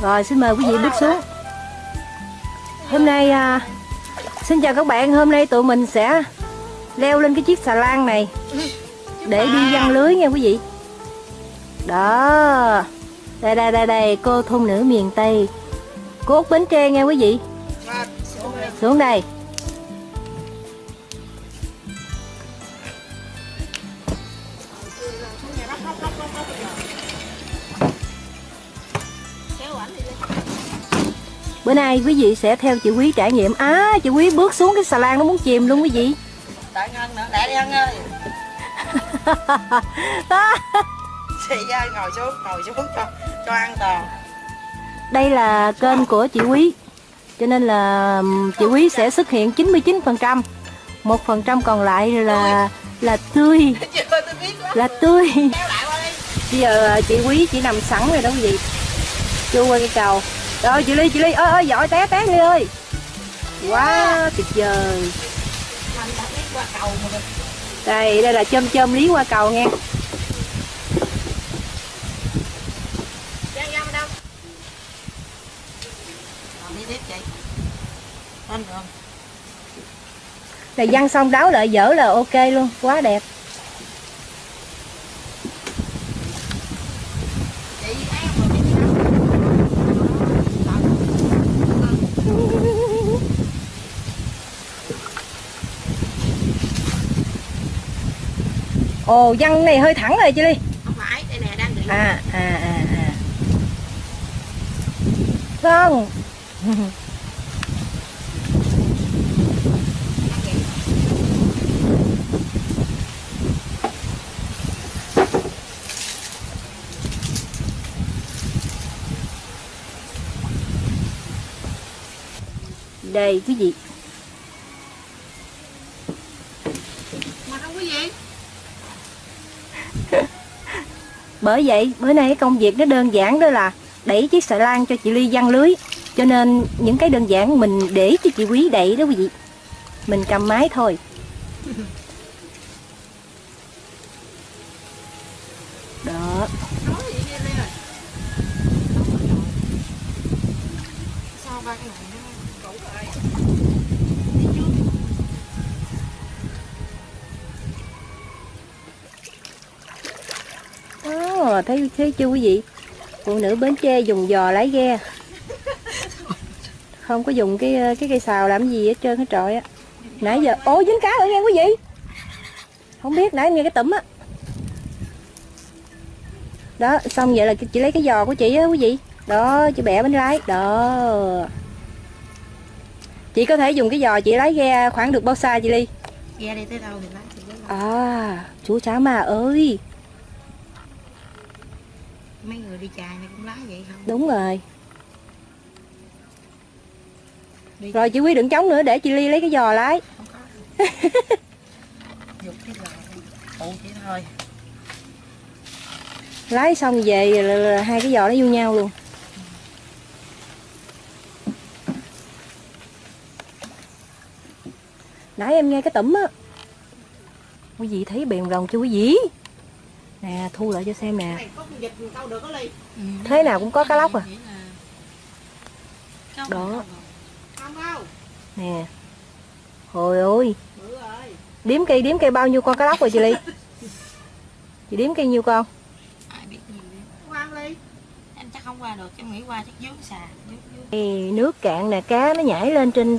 Rồi xin mời quý vị bước xuống. Hôm nay xin chào các bạn. Hôm nay tụi mình sẽ leo lên cái chiếc xà lan này để đi giăng lưới nha quý vị. Đó. Đây cô thôn nữ miền Tây, cô Út Bến Tre nha quý vị. Xuống đây. Bữa nay quý vị sẽ theo chị Quý trải nghiệm. Chị Quý bước xuống cái xà lan nó muốn chìm luôn quý vị. Đợi Ngân nữa, lẹ đi Ngân ơi. Chị ơi, ngồi xuống cho an toàn. Đây là kênh của chị Quý, cho nên là chị Quý sẽ xuất hiện 99%, 1% còn lại là tươi, là tươi. Bây giờ chị Quý chỉ nằm sẵn rồi đó quý vị, chui qua cây cầu. Rồi chị Ly ơi giỏi, té Ly ơi, quá tuyệt vời. Đây là chôm lý qua cầu nha. Là văng xong đáo lại dở là ok luôn, quá đẹp. Ồ, văng này hơi thẳng rồi chị Ly. Không phải, đây nè đang định. Vâng. Đây quý vị. Mà không quý vị. Bởi vậy bữa nay cái công việc nó đơn giản, đó là đẩy chiếc xà lan cho chị Ly giăng lưới. Cho nên những cái đơn giản mình để cho chị Quý đẩy đó quý vị. Mình cầm máy thôi. Đó. Sao ba cái này nó cũ rồi. Thấy chưa quý vị? Phụ nữ Bến Tre dùng giò lái ghe, không có dùng cái cây sào làm gì hết trơn hết trọi á. Nãy giờ dính cá rồi nha quý vị. Không biết nãy em nghe cái tủm á. Đó, xong vậy là chị lấy cái giò của chị á quý vị. Đó, chị bẻ bánh lái. Đó. Chị có thể dùng cái giò chị lái ghe khoảng được bao xa chị Ly? Ghe đi tới đâu thì lái tới đó. Chú Sáu Ma ơi. Mấy người đi chài này cũng lái vậy không? Đúng rồi. Rồi chị Quý đừng chống nữa, để chị Ly lấy cái giò lái. Không có. Dục cái giò phụ chỉ thôi. Lái xong về là hai cái giò nó vô nhau luôn. Nãy em nghe cái tủm á. Quý vị thấy bèn rồng chưa quý vị? Nè, thu lại cho xem nè. Thế nào cũng có cá lóc à. Đó. Nè. Hồi ơi. Đếm cây bao nhiêu con cá lóc rồi chị Ly? Chị đếm cây nhiêu con? Ai biết nhiều đi. Em chắc không qua được, em nghĩ qua chắc dướng xà. Nước cạn nè, cá nó nhảy lên trên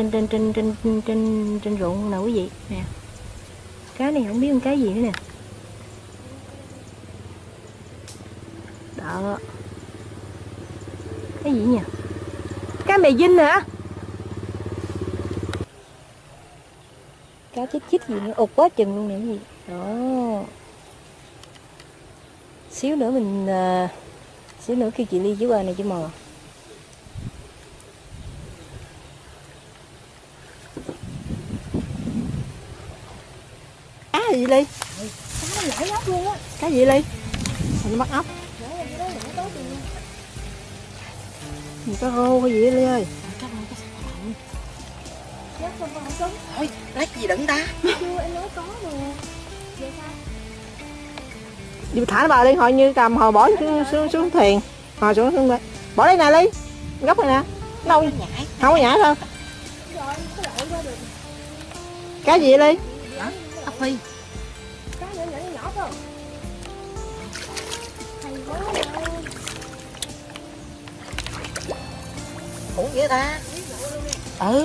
ruộng nè quý vị. Nè. Cá này không biết con cá gì nữa nè. Đó. Cái gì nhỉ? Cá mè dinh hả? Cá chích gì nữa, ụt quá chừng luôn nè cái gì. Đó. Xíu nữa khi chị Ly dưới qua này chị mò. Cá gì Ly? Cá nó nhảy ốc luôn á. Cá gì Ly? Nó bắt ốc. Cá rô hay gì Ly ơi? Thôi, lấy gì đựng ta? Chưa, em nói có mà. Vậy sao? Đi thả nó vào đi, hồi như cầm hồi bỏ xuống thuyền. Hồi xuống đây. Bỏ đây nè Ly. Góc này nè. Đâu? Không có nhảy đâu. Cá gì Ly? Ốc phi. Cá nhỏ thôi. Ủa vậy ta? Ừ.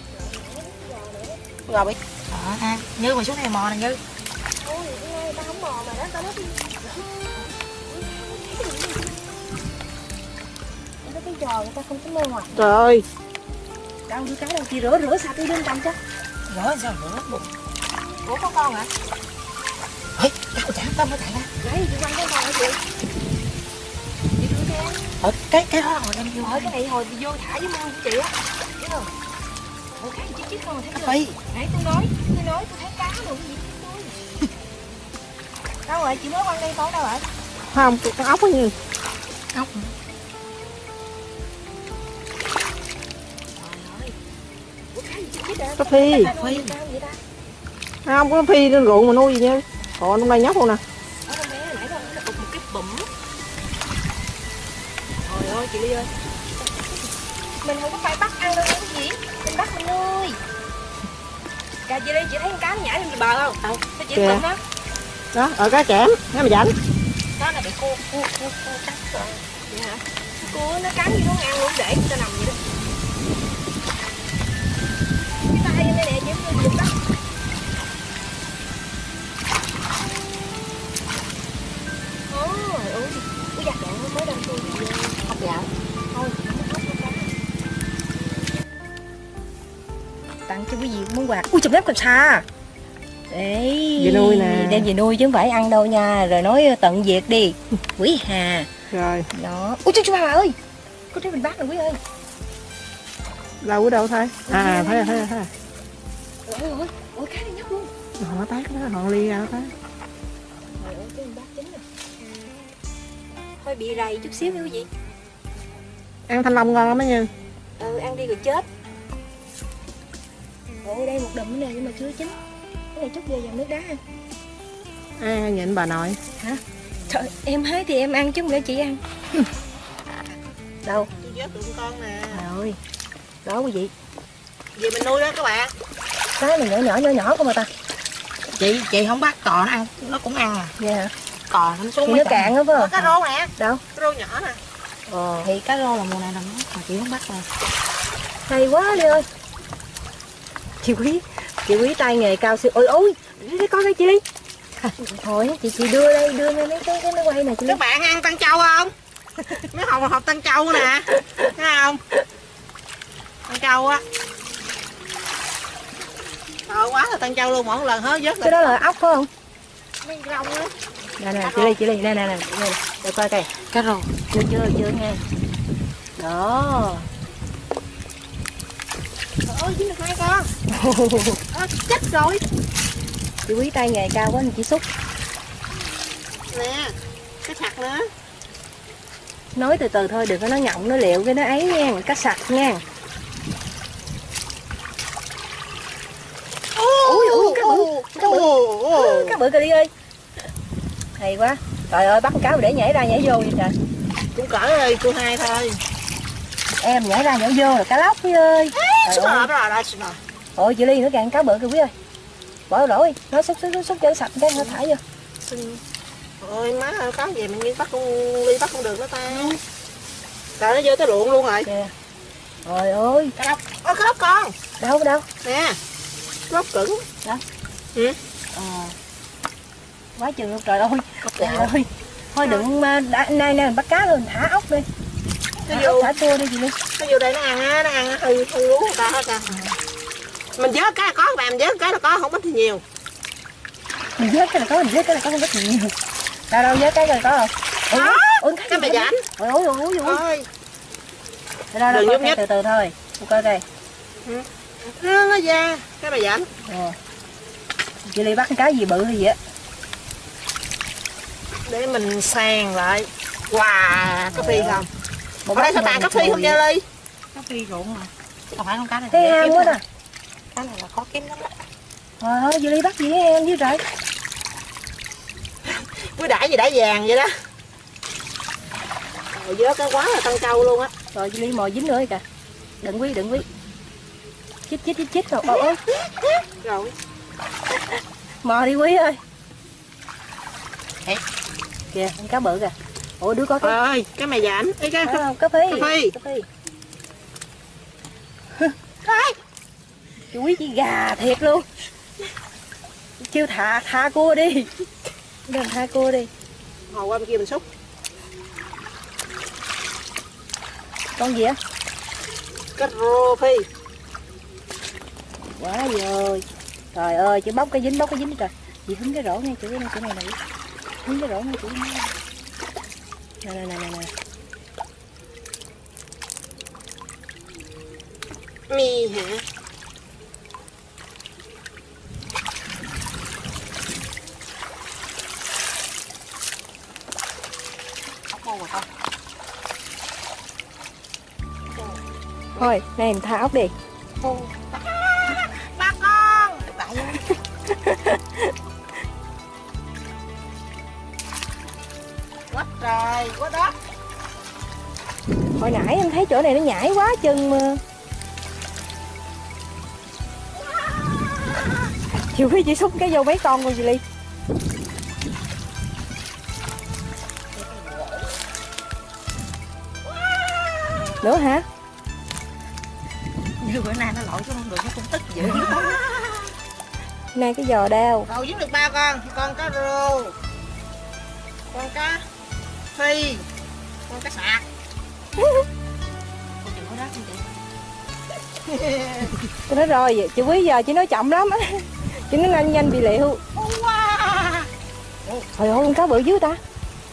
Rồi bị. Ha. Như mà xuống này mò nè Như. Ôi, ta không mò mà đó, ta nói cái trò người ta không có mò à. Trời ơi. Đâu đưa cá đâu, chị rửa sạch đi đương cầm cho. Rửa sao rửa bụng. Ủa có con hả? Ê, cá chả tâm nó chạy ra. Đấy, chị quăng cái con hả chị? Chị rửa xem. Cái đó hồi em vô. Cái này hồi vô thả với mương của chị á. Biết không? Ủa cá gì chít không thấy chưa? Phi. Nãy tôi nói tôi thấy cá rồi cái gì tôi. Đâu rồi, chị mới quăng đây con đâu rồi? Không, con ốc á Như. Ốc. Có phi. Không có phi lên ruộng mà nuôi gì nha. Còn trong đây nhóc luôn nè. Ở con bé nãy con nó ụt một cái bụm. Trời ơi chị Ly ơi. Mình không có phải bắt ăn đâu cái gì. Mình bắt mình nuôi. Kìa chị Ly, chị thấy con cá nó nhảy lên bờ không? Thấy chị bụm đó. Đó, ở cá chẽm, nó mà rảnh. Đó là bị cua cắt rồi. Vậy hả? Cua nó cắn như nó ăn luôn để cho nằm vậy đó. Cái tay đây nè chị không được đó. Ôi giặt đoạn nó mới đâm tôi học dạo. Thôi, tặng cho quý vị món quà. Ui chụp nếp cần sa. Đấy, về nuôi nè. đem về nuôi chứ không phải ăn đâu nha. Rồi nói tận diệt đi. Quý Hà. Rồi. Đó. Ui chú bà ơi. Có trái bình bát rồi quý ơi. Đâu ở đâu thôi. À thấy rồi. Ôi cá này nhóc luôn. Họ tát đó, họ ly ra tát. Trời ơi, cái bình bát chín rồi. Hơi bị rầy chút xíu nha quý vị. Ăn thanh long ngon lắm á Như. Ừ, ăn đi rồi chết. Ôi đây một đùm nè nhưng mà chưa chín. Cái này chút về vào nước đá ăn. À, nhịn bà nội. Hả? Trời, em hái thì em ăn chứ không lẽ chị ăn. Đâu? Tôi vớt được con nè. Rồi. Đó quý vị. Về mình nuôi đó các bạn. Cái này nhỏ không mà ta. Chị không bắt cò nó ăn, nó cũng ăn à. Vậy hả? Cò nó xuống Thì nó cạn đó phải không? Cá rô nè. Đâu? Cá rô nhỏ nè. Thì cá rô là mùa này là nó mà chị không bắt rồi. Hay quá đi ơi. Chị quý tay nghề cao siêu. Ôi cái con đây chị đi. Thôi chị đưa đây mấy cái nó quay này chị. Các bạn ăn tăng châu không? Mấy hộp tăng châu nè. Thấy không? Tăng châu á. Sợ quá là tăng châu luôn, mỗi lần hết vớt. Cái đó là ốc phải không? Mấy rong á. Nè chị Ly nè. Để coi coi. Cá rô. Chưa nha. Đó. Trời ơi, dính được 2 con. Chết rồi. Chị quý tay nghề cao quá nên chị xúc. Nè, cái sặc nữa. Nói từ từ thôi, đừng có nói nhộng nó liệu cái nó ấy nha, cá sặc nha. Ui, cá bự kìa đi ơi. Hay quá. Trời ơi, bắt con cá mà để nhảy ra nhảy vô vậy trời. Cũng cỡ ơi, cô 2 thôi. Em nhảy ra nhảy vô là cá lóc quý ơi. Rồi. Ôi chị Ly nữa kìa, ăn cá bự kìa quý ơi. Bỏ lỗi, nó xúc cho nó sạch cái nó thả vô. Ôi má ơi, có gì mình đi bắt con Ly bắt không được nó ta. Trời nó vô tới ruộng luôn rồi. Kìa. Trời ơi, Cá lóc. Cá lóc con. đâu. Nè. Lóc cứng. Đó. Ừ. Quá chừng luôn trời ơi. Trời ơi. Thôi đừng nay mình bắt cá luôn, thả ốc đi. Thả tua đi chị Ly. Nó vô đây nó ăn hư lúa người ta hết à. Mình vớt cái là có, bạn vớt cái là có, không ít thì nhiều. Mình vớt cái là có, không ít thì nhiều. Đâu vớt cái là có không? Ôi cái mà rảnh. Ôi. Đâu coi từ từ thôi. Coi coi. Nó ra cái mà rảnh. Chị Ly bắt cái gì bự hay gì á. Để mình sàn lại. Wow, có phi không? Ở đây sao tàn có phi không nha Ly? Có phi ruộng mà. Không phải con cá này. Thấy ham quá nè. Cá này là khó kiếm lắm đó. Trời ơi, chị Ly bắt gì với em chứ trời. Quý đãi gì đãi vàng vậy đó. Rồi vớt cái quá là tăng trâu luôn á. Rồi chị Ly mò dính nữa kìa. Đừng quý. Chích rồi. Ôi. Rồi. Mò đi Quý ơi. Ê. Kìa, con cá bự kìa. Ủa đứa có cái. Ơi, cái mày giảm. Ê cái. Cá phi. Phi. Chị Quý chị gà thiệt luôn. Kêu thả cua đi. Đừng thả cua đi. Hồi qua bên kia mình xúc. Con gì á? Cá rô phi. Quá rồi. Trời ơi, chị bóc cái dính đi trời. Chị hứng cái rổ ngay chỗ này nè. Hứng cái rổ ngay chỗ này. Nè. Mi hả? Thôi, này em thả ốc đi. Ba con. Quá trời, quá đất. Hồi nãy em thấy chỗ này nó nhảy quá chừng mà. Chị Quý chỉ xúc cái vô mấy con chị Ly. Nữa hả? Như bữa nay nó lội chứ không được, nó cũng tức dữ. Này cái giò đao. Rồi dính được 3 con cá rô, con cá phi, con cá sạc. Tôi nói rồi, chị Quý giờ chị nói chậm lắm á. Chị nói nhanh bị liệu. Trời ơi, con cá bự dữ ta.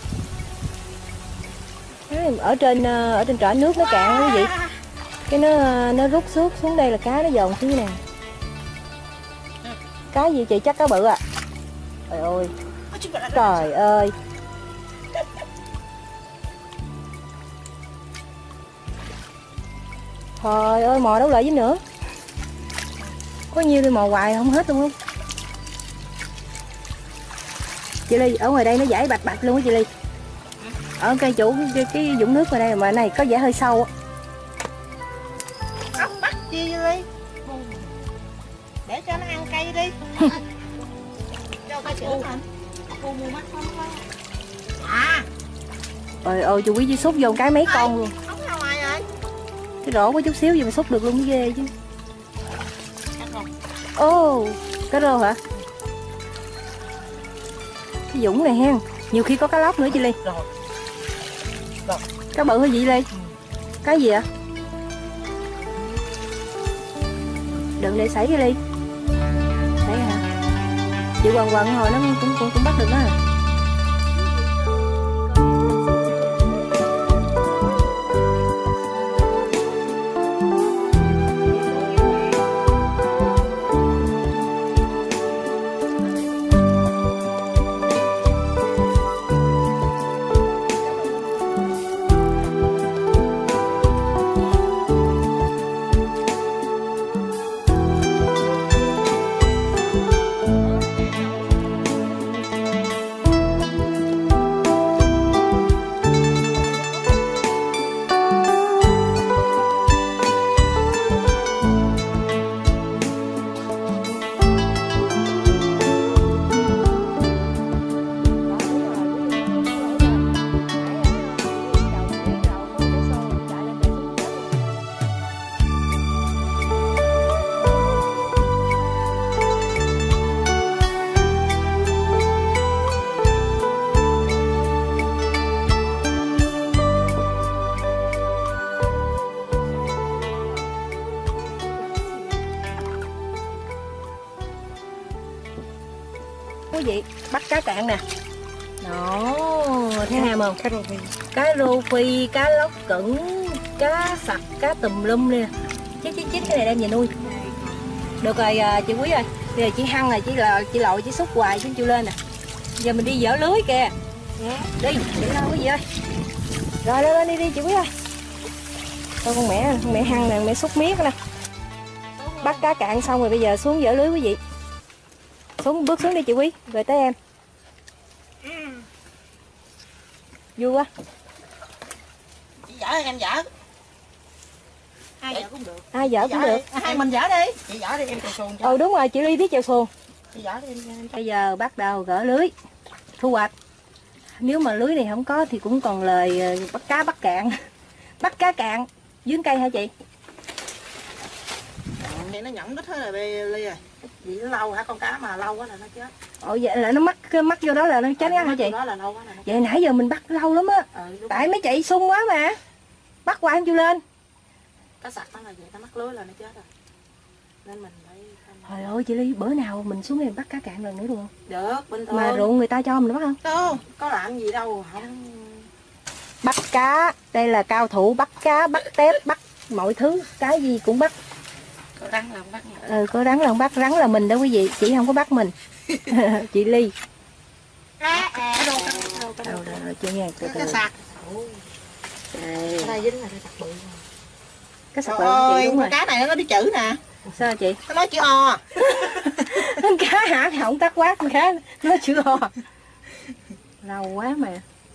Ở trên trỏ nước nó cạn quý vị. Cái nó rút xước xuống đây là cá nó dồn xuống nè. Cá gì chị? Chắc cá bự à. Trời ơi. Trời ơi. Trời ơi, mò đâu lại với nữa. Có nhiêu thì mò hoài không hết luôn. Chị Ly, ở ngoài đây nó dãi bạch luôn á chị Ly. Ở cây chủ cái vũng nước ngoài đây mà này có vẻ hơi sâu á. Ốc bắt chi đi. Để cho nó ăn cây đi. Cho cây chữ anh. Cô mua mắt không có. À. Trời ơi, chú Quý chỉ xúc vô cái mấy con luôn. Ốc ra ngoài rồi. Cái rổ có chút xíu gì mà xúc được luôn mới ghê chứ. Ồ, cá rô hả? Cái vũng này hen, nhiều khi có cá lóc nữa chị Ly. Rồi. Cá bự hay gì Ly? Cá gì ạ? Đừng để xảy cái Ly. Xảy hả? Chị quằn hồi nó cũng bắt được đó à. Quý vị, bắt cá cạn nè. Đó, thấy ham không? Cá rô phi, cá lóc cẩn, cá sặc, cá tùm lum nè. Chích cái này đem về nuôi. Được rồi chị Quý ơi. Bây giờ chị hăng rồi, chị lội chị xúc hoài chứ chưa lên nè. Giờ mình đi dỡ lưới kìa. Đi, đi đâu quý vị ơi. Rồi lên đi chị Quý ơi. Thôi con mẹ hăng nè, mẹ xúc miết nè. Bắt cá cạn xong rồi bây giờ xuống dỡ lưới quý vị. Bước xuống đi chị Quý, rồi tới em. Vui quá. Dở em dở. Ai dở cũng được. Ai dở cũng được. Hai mình dở đi. Chị dở đi em chèo xuồng cho. Ừ đúng rồi, chị Ly biết chèo xuồng. Chị dở đi em. Bây giờ bắt đầu gỡ lưới, thu hoạch. Nếu mà lưới này không có thì cũng còn lời bắt cá bắt cạn. Bắt cá cạn dưới cây hả chị? Vậy nó nhẫn đít hết rồi Ly rồi. Chị nó lâu hả, con cá mà lâu quá là nó chết. Ồ vậy là nó mắc vô đó là nó chết ngắt hả chị? Đó là lâu quá là nó chết. Vậy nãy giờ mình bắt lâu lắm á. Tại mấy chị sung quá mà. Bắt hoài không chịu lên. Cá sặc nó là vậy, nó mắc lưới là nó chết rồi. Nên mình phải. Trời ơi chị Ly, bữa nào mình xuống đây bắt cá cạn lần nữa được không? Được, bình thường. Mà ruộng người ta cho mình bắt không? Không, có làm gì đâu, không. Bắt cá, đây là cao thủ bắt cá, bắt tép, bắt mọi thứ, cái gì cũng bắt. Có rắn là không bắt nha. Ừ, có rắn là không bắt, rắn là mình đó quý vị, chị không có bắt mình. Chị Ly. Rồi chưa nghe từ từ. Cá sặc. Đây. Đây dính là sặc bự. Cá sặc Trời bự ơi, đúng rồi. cá này nó có đi chữ nè. Sao chị? Nó nói chữ O. Cá hả? Không tắt quát con cá nó chữ O. Lâu quá mà.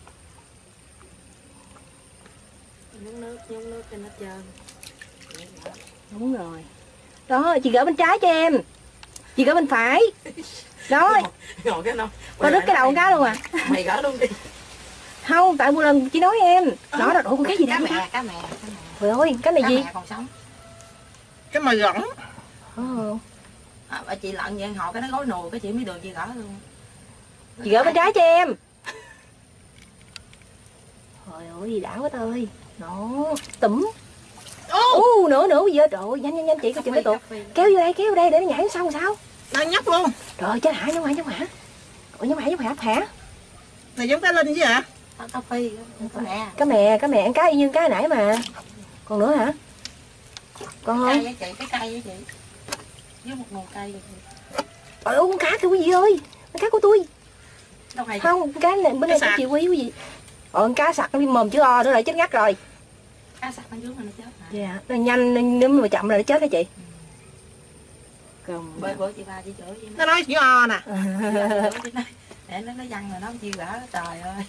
Nhúng nước cho nó trơn. Đúng rồi. Đó, chị gỡ bên trái cho em. Chị gỡ bên phải. Đó. Ngồi cái đâu. Có đứt cái đầu con cá luôn à? Mày gỡ luôn đi. Không, tại một lần chị nói em. Đó là ủa con cá gì Cá đây? mè, cá mè. Trời ơi, cái này Cá gì? mè còn sống. Cái mày gỏng. Bà chị lợn vậy họ cái nó gối nồi cái chị mới được chị gỡ luôn. Chị gỡ bên trái cho em. Trời ơi, gì đã quá tơi. Đó, tủm. Nữa bây giờ trời ơi, nhanh chị coi chừng cái tụt. Kéo vô đây để nó nhảy xong sao? Nó nhấp luôn. Trời ơi, chết hả, nhóm hả? Ủa nhóm hả? Này giống cá linh chứ hả? Cá phi, Cá mè ăn cá y như cá nãy mà. Còn nữa hả? Còn không? Cái cây với chị. Với một nguồn cây. Trời ơi, con cá kìa quý vị ơi. Con cá của tôi. Đâu hay không, con cá này bữa nay chị quý vị. Con cá sặc nó mồm chữ O nữa lại chết ngắt rồi. Cá sặc nó dưới mà nó chết hả? Dạ, nó nhanh nếu mà chậm là nó chết hả chị? Bữa chị ba chị chửi với nó nói chữ O nè. Để nó văng rồi nó chưa gỡ, trời ơi.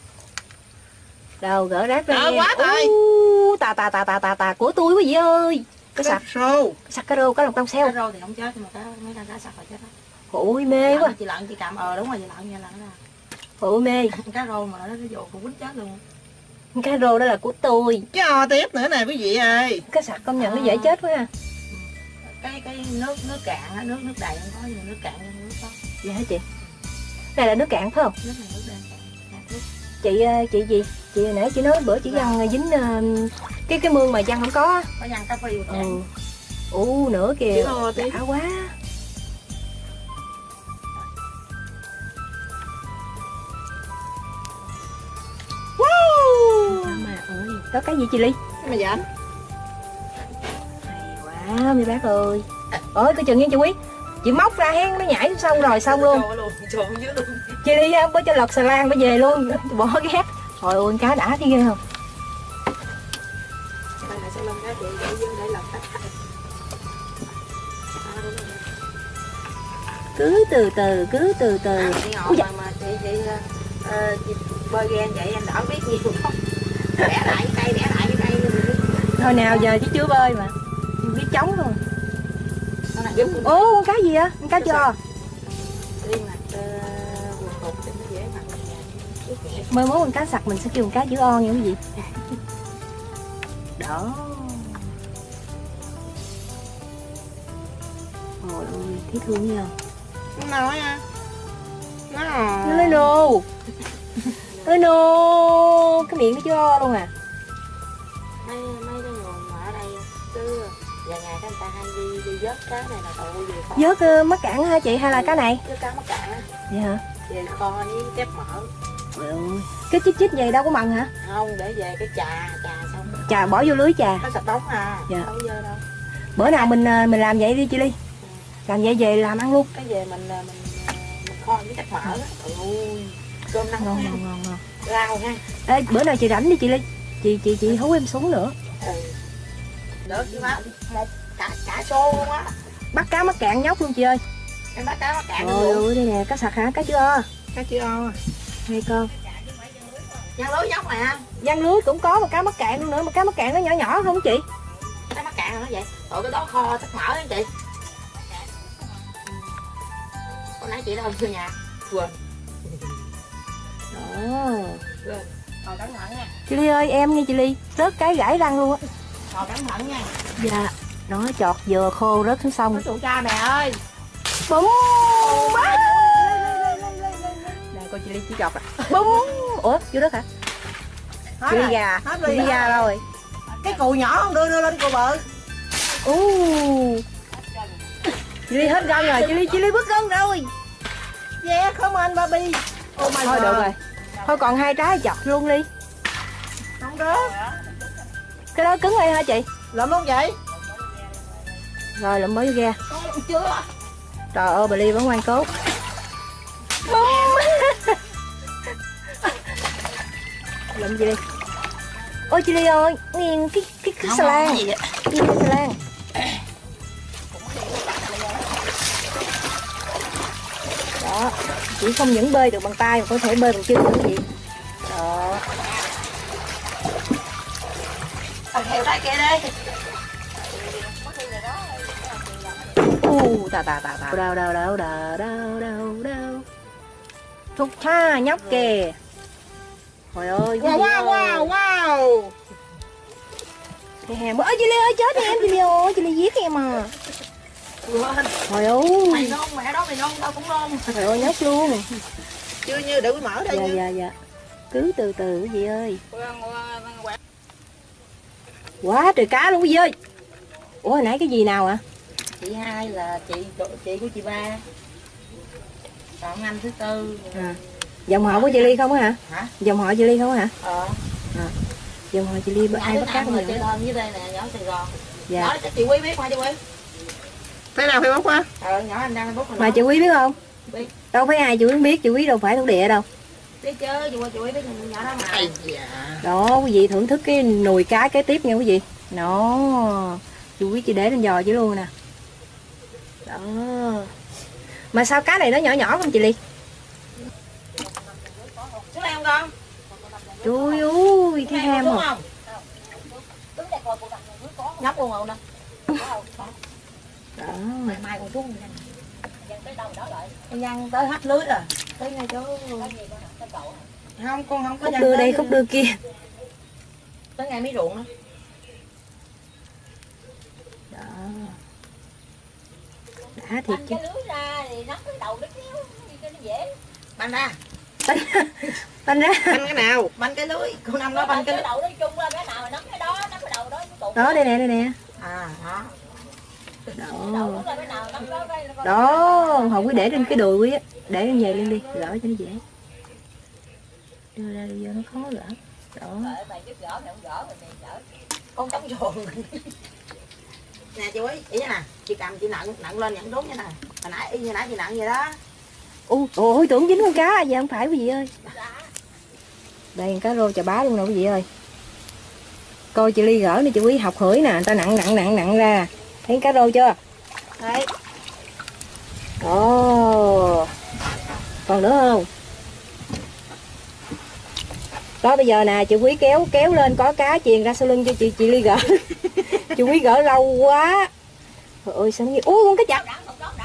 Đâu gỡ rác ra em. Quá trời. Tà của tôi quý vị ơi. Cá sặc rô. Sặc cá rô, cá lồng trong xeo. Cá rô thì không chết nhưng mà mấy con cá sặc là chết đó. Ôi mê quá. Chị lợn chị cầm đúng rồi chị lợn nha lợn đó. Ôi mê. Cá rô mà nó dụ cũng quýnh chết luôn. Cá rô đó là của tôi. Cái O tiếp nữa nè quý vị ơi. Cá sặc công nhận nó dễ chết quá ha. Cái nước cạn á, nước đầy không có nhưng mà nước cạn nước có. Dạ hả chị? Đây là nước cạn phải không? Nước này nước đen. Chị gì? Chị nãy chị nói bữa chị văng dính cái mương mà văng không có. Có văng cá phi cạn. Nữa kìa. Đã quá. Mà ơi, có cái gì chị Ly? Mà dạ. Hay quá mấy bác ơi. Ôi coi chừng nha chị Quý. Chị móc ra hén nó nhảy xong luôn. Chị đi bữa cho lọt xà lan nó về luôn, bỏ ghét. Trời ơi cá đã thấy ghê không? Đây là sau lưng cá chị để lọt cá. Cứ từ từ. Ui dạ. Mà chị bơi ghen vậy anh đỡ biết nhiều không? Bẻ lại cái cây Thôi nào giờ chứ chưa bơi mà biết chống rồi. Con cá gì á? Con cá giò. Mai mốt con cá sặc mình sẽ kêu con cá chữ O nha quý vị. Đó. Trời ơi, thấy thương nha. Nó nói à. Nó nói nô. Nói nô. Cái miệng nó chữ O luôn à. Mấy cái người mà ở đây cứ vài ngày người ta hay đi vớt cá này là tụi gì kho. Vớt mắc cạn hả chị hay là cá này? Vớt cá mắc cạn á. Vậy hả? Về kho với tép mỡ. Trời ơi. Cái chích vậy đâu có mặn hả? Không, để về cái trà xong. Trà bỏ vô lưới trà. Nó sạch đóng à. Dạ. Đâu có dơ đâu. Bữa nào mình làm vậy đi chị Ly. Làm vậy về làm ăn luôn. Cái về mình kho với tép mỡ á. Ôi, cơm ngon Ngon. rau ha. Ê, bữa nào chị rảnh đi chị Ly. Chị hú em xuống nữa. Được chứ má, một cả xô luôn á. Bắt cá mắc cạn nhóc luôn chị ơi. Em bắt cá mắc cạn luôn. Ôi đây nè, cá sặc hả? Cá chữ O. Cá chữ O. Hay con. Giăng lưới nhóc nè. Giăng lưới cũng có, mà cá mắc cạn luôn nữa, mà cá mắc cạn nó nhỏ nhỏ không chị? Cá mắc cạn nó vậy. Tụi cái đó kho chắc mỡ đó chị. Con nãy chị đâu chưa nhà. Quên. Quên. Còn cẩn thận nha. Chị Ly ơi, em nha chị Ly, rớt cái gãy răng luôn á. Còn cẩn thận nha. Dạ. Nó chọt dừa khô rớt xuống sông. Có tụi cha mẹ ơi. Búng. Nè cô chị Ly chỉ chọt à. Búng. Ủa, vô đất hả? Chị Ly gà. Chị Ly gà đâu rồi? Cái cù nhỏ không đưa lên cù bự. Chị Ly hết gân rồi, chị Ly bứt gân rồi. Yeah, come on baby. Oh my Thôi God. được rồi. Thôi còn 2 trái chọt luôn đi. Không được. Cái đó cứng rồi hả chị? Lượm luôn vậy. Rồi lụm mới vô ra. Chưa. Trời ơi bà Ly vẫn ngoan cố. Lụm chị Ly. Ôi chị Ly ơi, nghiền cái xà lan. Nghiền cái xà lan. Đó, chỉ không những bơi được bằng tay mà có thể bơi bằng chân nữa chị. Đó. Theo tay kia đi. Đau. Thúc tha nhóc kìa. Trời ơi. Wow. Cái hàng ơi chị Ly ơi chết đi em chị Ly ơi, chị Ly giết em à. Trời ơi. Mày nôn mẹ đó mày nôn tao cũng nôn. Trời ơi nhóc luôn. Chưa như để mở đây. Dạ. Cứ từ từ quý vị ơi. Quá trời cá luôn quý vị ơi. Ủa hồi nãy cái gì nào ạ? Chị hai là chị của chị ba. Còn anh thứ tư. Dòng họ của chị Ly không á hả? Hả? Dòng họ chị Ly không á hả? Dòng họ chị Ly ai bắt cá không vậy? vậy? Chị Thơm dưới đây nè, nhỏ Sài Gòn. Dạ. Nhỏ chị Quý biết mà chị Quý. Thế nào phải bóc á? Nhỏ anh đang bóc. Mà chị Quý biết không? Biết. Đâu phải ai chị Quý biết, chị Quý đâu phải thuộc địa đâu. Biết chứ, chị Quý biết nhỏ đó mà. Đó quý vị thưởng thức cái nồi cá kế tiếp nha quý vị. Nó chị Quý chị để lên giò chứ luôn nè. Đó. Mà sao cá này nó nhỏ nhỏ không chị Ly? Xuống đây không con? Trời ơi, cái ham không? Nhóc luôn không nè. Đó. Mai còn xuống nha. Em nhăn tới hắt lưới rồi. Tới ngay chỗ. Không, con không có. Khúc đưa đây, khúc đưa kia. Tới ngay mấy ruộng đó. Đó. Đã thiệt chứ. Cái lưới ra thì nắm cái đầu nó kéo cho nó dễ. Banh ra. Banh ra. Banh cái nào? Banh cái lưới. Cô Năm đó banh cái đầu nó chung ra cái nào nắm cái đó, nắm cái đầu đó. Đó đây nè. À đó. Đó, họ quý để trên cái đùi quý á, để lên về lên đi, gỡ cho nó dễ. Đưa ra vô nó khó gỡ. Đó. Con trống chuồng. Nè chị Quý, ý nè, chị cầm chị nặng lên nhận đúng như nè. Hồi nãy y như nãy chị nặng vậy đó. Ôi tưởng dính con cá vậy không phải quý vị ơi. Đây cá rô chà bá luôn nè quý vị ơi. Coi chị Ly gỡ nè chị Quý học hửi nè, người ta nặng ra. Thấy cá rô chưa? Đấy. Ồ. Còn nữa không? Đó bây giờ nè chị Quý kéo lên có cá chuyền ra sau lưng cho chị Ly gỡ. Chị Quý gỡ lâu quá. Trời ơi sao nó như con cá chạch.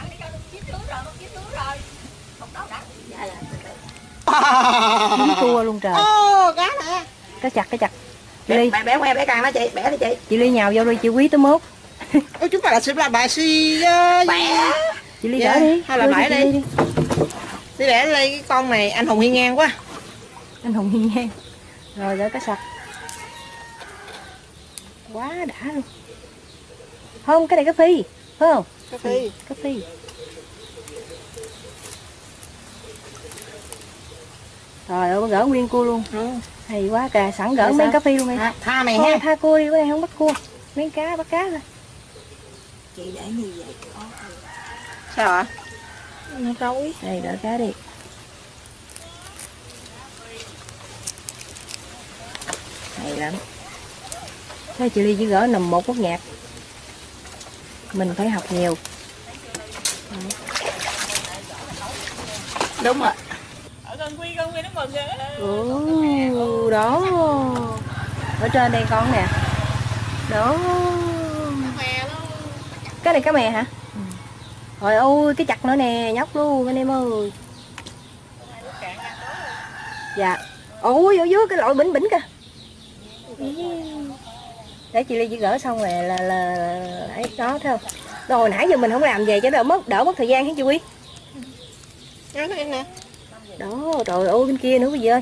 Dính cua luôn trời. Cá nè. Cá chặt. Chị Ly. Bẻ que bẻ càng đó chị, bẻ đi chị. Chị Ly nhào vô đi chị Quý tới mốt. Ôi chúng ta là bà si bẻ. Chị Ly gỡ đi. Hay là bẻ đi. Đi bẻ lên cái con này anh Hùng hiên ngang quá. Anh Hùng hiên ngang. Rồi gỡ cá sặc. Quá đã luôn. Không, cái này cá phi, phải không? Cá phi. Cá phi. Rồi ơi, gỡ nguyên cua luôn. Hay quá kìa, sẵn gỡ mấy cá phi luôn đi. Tha mày thôi, ha. tha cua đi, bữa nay không bắt cua. Mấy cá bắt cá thôi. Chị để như vậy. Sao ạ? Nó rối. Đây đỡ cá đi. Hay lắm. Thế chị Ly chỉ gỡ nằm một bát nhạc. Mình phải học nhiều. Đúng rồi. Ở con Quy nó mừng kìa. đó. Ở trên đây con nè. Đó. Cái này cá mè hả? Trời ơi, cái chặt nữa nè, nhóc luôn anh em ơi. Dạ. Ôi, ở dưới cái lội bỉnh bỉnh kìa. Để chị Ly chỉ gỡ xong rồi là ấy đó thấy không? Rồi hồi nãy giờ mình không làm về cho đỡ mất thời gian hả chị Quý? Đó nè. Đó, trời ơi bên kia nữa bây giờ.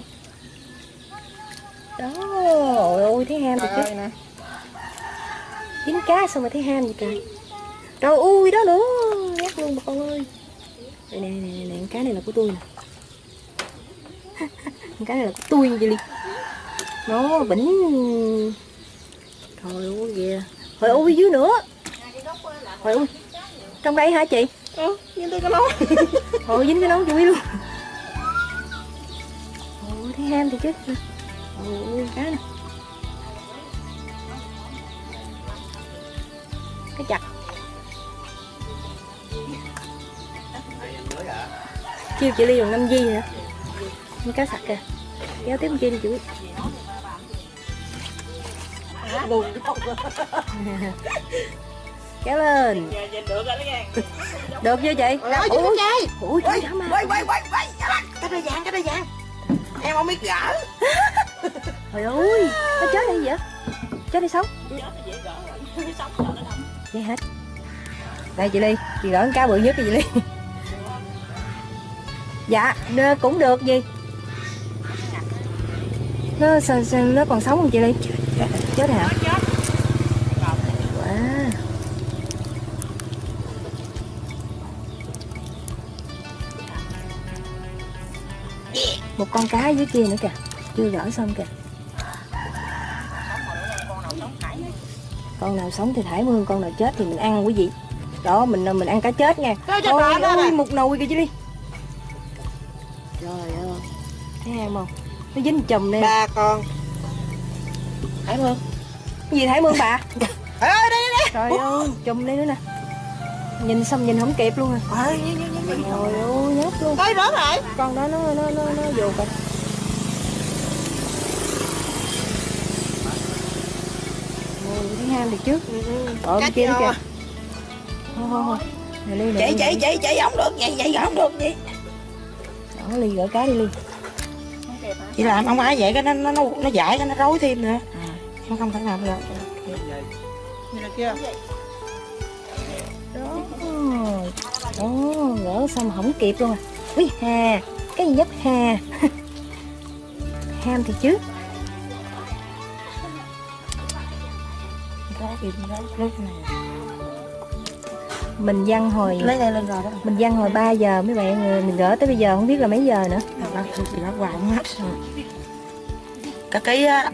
Đó, ôi ôi thấy ham rồi chứ. Chín cá xong rồi thấy ham gì trời. Rồi ui đó nữa, nhắc luôn bà con ơi. Đây nè, cái này là của tôi nè. Cái này là của tôi nha chị Ly. Nó bỉnh. Trời ơi kìa. Trời ơi dưới nữa. Trời ơi. Trong đây hả chị? Dính tới cái nón. Trời dính cái nón chị Quý luôn. Ôi thấy ham thì chứ. Ôi cá nè. Cái chặt. Chiêu chị Ly còn 5 gi nữa. Cá sặc kìa. Kéo tiếp chi đi chị. Kéo lên. Được chưa chị? Ui quay Cái đôi vàng. Em không biết gỡ. Trời ơi, nó chết đây vậy? Chết đi sống. Vậy hết. Đây chị Ly, chị gỡ cá bự nhất cho chị Ly. Dạ, cũng được gì. Nó còn sống không chị Ly? Chết hả? Wow. Một con cá dưới kia nữa kìa, chưa gỡ xong kìa. Con nào sống thì thải mương, con nào chết thì mình ăn quý vị. Đó, mình ăn cá chết nha. Ôi, một nồi kìa chị Ly. Trời ơi, thấy em không? Nó dính chùm đây. 3 con. Thải mương. Cái gì thải mương bà? Trời ơi, đây. Trời ơi, chùm đây nữa nè. Nhìn xong nhìn không kịp luôn à. Trời ơi, nhóc luôn. Tới rớt rồi. Con đó nó vô coi. Ôi, thấy ham được chứ. Ở bên kia nữa kìa. Thôi. Chị không được vậy không được vậy. Đó, Ly gỡ cá đi Ly. Chị làm không ai vậy cái nó dại nó rối thêm nữa. Em không thể làm được. Như là kia. Đó, gỡ xong không kịp luôn à. Ui hà, cái gì nhấp hà. Ham thì chứ. Mình văng hồi lấy đây lên rồi đó. Mình văng hồi 3 giờ mấy bạn, mình gỡ tới bây giờ không biết là mấy giờ nữa. Thì nó hoài hết. Cả ký á.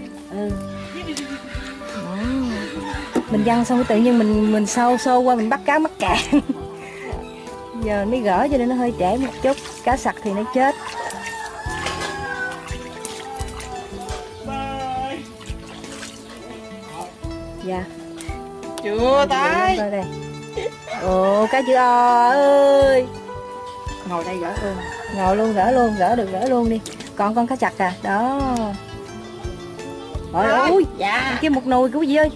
Mình văng xong tự nhiên mình xô qua mình bắt cá mắc cạn. Giờ mới gỡ cho nên nó hơi trễ một chút. Cá sặc thì nó chết. Dạ. Chưa tới. Đây. Ồ, cá chữ O ơi. Ngồi đây gỡ luôn. Ngồi luôn, gỡ được gỡ luôn đi. Còn con cá chặt à, đó. Trời ơi, dạ. kia một nồi của gì ơi.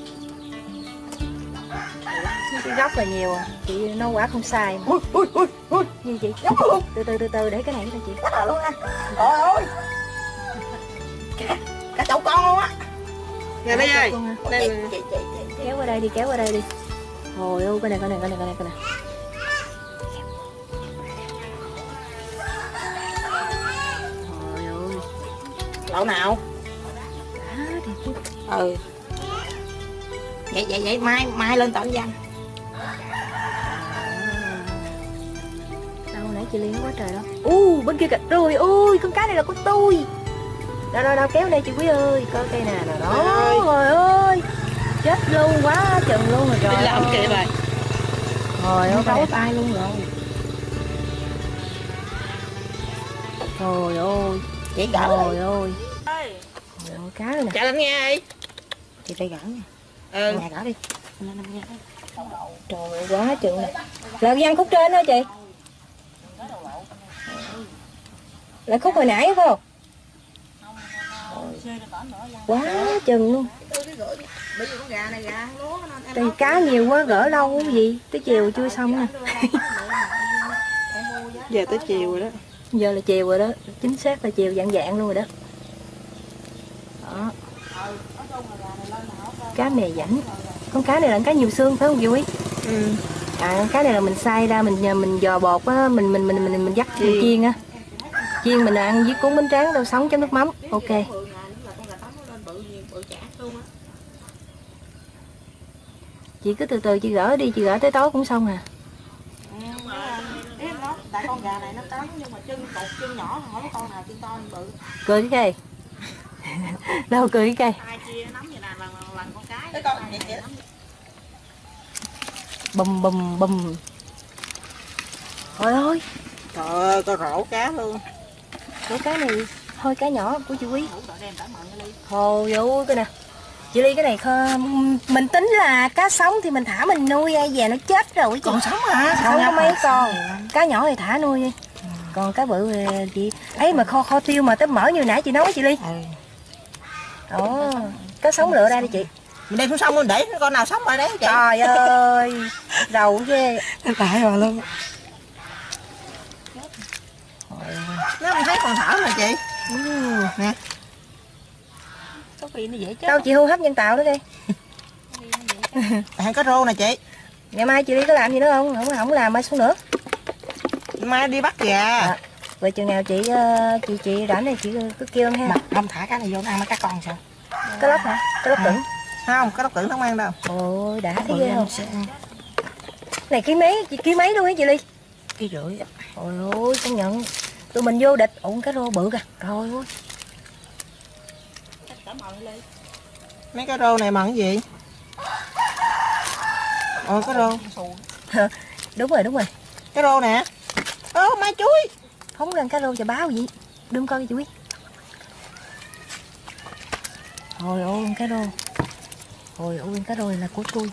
Cái góc là nhiều à. Chị nấu quả không sai mà. Ui. Như chị. Từ từ để cái này cho chị. Cắt luôn nha. Trời ơi. Cả chậu con luôn á. Nè đây ơi. Kéo qua đây đi. Trời ơi, cái này. Trời ơi. Lậu nào? Vậy mai lên tận văn. Đâu nãy chị Liên quá trời đó. Bên kia kìa. Rồi ôi, con cá này là của tôi. Đâu kéo đây chị Quý ơi, coi cây nào đó. Trời ơi. Chết luôn, quá chừng luôn rồi trời. Làm kìa rồi. Trời ơi, đấu tay luôn rồi. Trời ơi. Chị gỡ. Trời ơi. Cá rồi nè. Chạy lên nghe đi. Chị phải gỡ nha. Nhà gỡ đi. Trời ơi, quá chừng nè. Làm văn khúc trên đó chị. Lại khúc hồi nãy phải không? Quá chừng luôn. Bây giờ con gà này gà lúa Thì cá nhiều quá gỡ lâu cái gì, tới chiều chưa xong nè. Giờ tới chiều rồi đó. Giờ là chiều rồi đó, chính xác là chiều dạng dạng luôn rồi đó. Đó. Cá mè rảnh. Con cá này là cá nhiều xương phải không chị Quý? Ừ. À, cá này là mình xay ra mình giò bột á, mình dắt mình chiên á. Chiên mình ăn với cuốn bánh tráng rau sống chấm nước mắm. Ok. Chị cứ từ từ chị gỡ đi, chị gỡ tới tối cũng xong à. Tại con gà này nó cắn nhưng mà chân cột chân nhỏ, không có con nào chân to bự. Cười cái cây. Đâu cười cái cây. Ai chia nắm vậy nè, lần con cái. Cái con vậy kìa. Bùm bùm bùm. Trời ơi. Trời ơi, có rổ cá luôn. Rổ cá này thôi cá nhỏ của chị Quý. Thôi ơi cái nè. Chị Ly cái này mình tính là cá sống thì mình thả mình nuôi ai về nó chết rồi. Còn sống hả? Không có mấy con. Cá nhỏ thì thả nuôi đi. Còn cá bự thì chị ấy mà kho tiêu mà tới mỡ như nãy chị nấu chị Ly. Đó, cá sống lựa ra đi chị. Mình đem xuống sông mình để con nào sống rồi đấy chị. Trời ơi, đầu ghê. Tại rồi luôn. Nó không thấy còn thở mà chị. Nè. Có khi nó dễ chết. Đâu chị hưu hấp nhân tạo nữa đi. Hàng cá rô nè chị. Ngày mai chị đi có làm gì nữa không? Không làm mai xuống nữa. Mai đi bắt gà. À, vậy chừng nào chị rảnh này chị cứ kêu em ha. Không thả cá này vô ăn mấy cá con sao? Cá lóc hả? Cá lóc tưởng. Không, cá lóc tưởng không ăn đâu. Ôi đã thấy ghê không? Này ký mấy luôn á chị Ly? 1,5 kg. Ôi ôi công nhận. Tụi mình vô địch ụng cá rô bự kìa. Rồi ôi. Mấy cá rô này mặn cái gì? Ồ cá rô. Đúng rồi. Cá rô nè. Ô mai chuối. Phóng lên cá rô cho báo gì. Đừng coi chị Quý. Hồi ôi cá rô. Hồi ôi cá rô này là của tôi.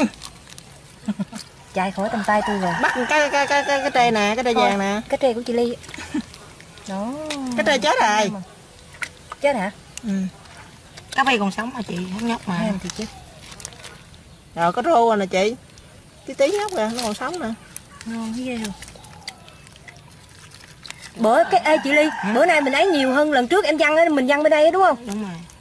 Chạy khỏi tầm tay tôi rồi. Bắt cái trê nè, cái trê vàng nè. Cái trê của chị Ly. Đó. Cái trê chết rồi. Chết hả? Ừ. Cá bay còn sống mà chị, không nhóc mà. Em thì chết. Rồi có rô rồi nè chị. Tí nhóc kìa, nó còn sống nè. Ngon thấy ghê rồi. Bữa chị Ly, bữa nay mình ấy nhiều hơn lần trước em văng á, mình văng bên đây á đúng không? Đúng rồi.